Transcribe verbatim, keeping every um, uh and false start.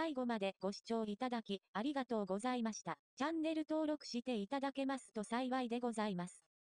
最後までご視聴いただきありがとうございました。チャンネル登録していただけますと幸いでございます。